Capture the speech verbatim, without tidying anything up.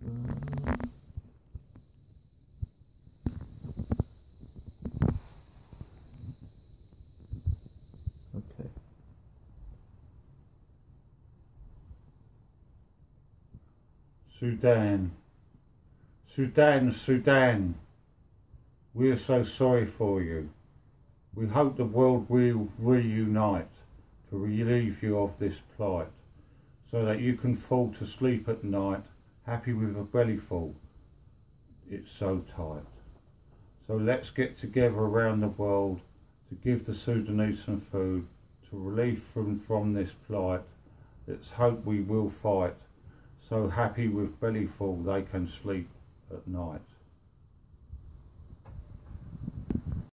Okay. Sudan. Sudan, Sudan. We are so sorry for you. We hope the world will reunite to relieve you of this plight, so that you can fall to sleep at night, happy with a bellyful. It's so tight. So let's get together around the world to give the Sudanese some food, to relieve them from this plight. Let's hope we will fight, so happy with bellyful they can sleep at night.